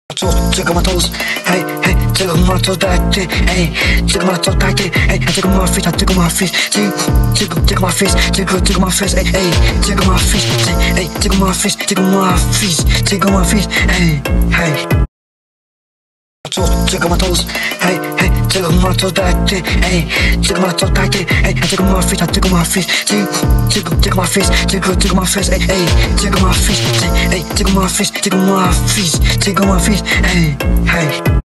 Jiggle my toes, hey, hey, jiggle my toes back there, hey, jiggle my toes back there, hey, I jiggle my feet, I jiggle my feet, jiggle my face, jiggle my face, hey, hey, jiggle my feet, hey, jiggle my face, jiggle my feet, hey, hey. Jiggle my toes, hey, hey, jiggle my toes back there, hey, jiggle my toes back there, hey, I jiggle my feet, I jiggle my feet, jiggle my face, jiggle my face, hey, hey, jiggle my feet, hey, jiggle my face, jiggle my feet, hey, hey.